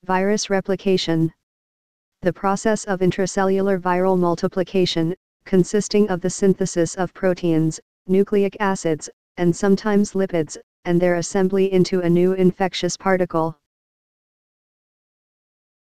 Virus replication. The process of intracellular viral multiplication, consisting of the synthesis of proteins, nucleic acids, and sometimes lipids, and their assembly into a new infectious particle.